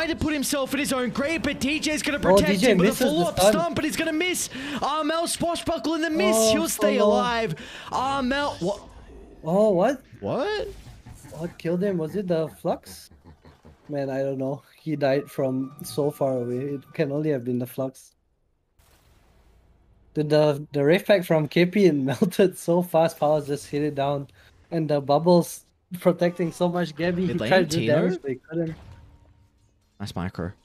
to put himself in his own grave, but DJ's going to protect him with a follow-up stomp, but he's going to miss. Armel swashbuckle in the miss. He'll stay alive. Armel, what? Oh, what? What? What killed him? Was it the flux? Man, I don't know. He died from so far away. It can only have been the flux. The rave pack from KP melted so fast. Powers just hit it down, and the bubbles protecting so much Gabby. He tried to do damage, but he couldn't. Nice micro.